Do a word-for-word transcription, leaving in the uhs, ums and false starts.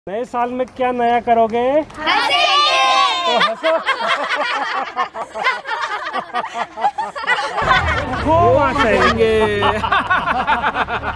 नए साल में क्या नया करोगे? तो हंसो। खूब हंसेंगे।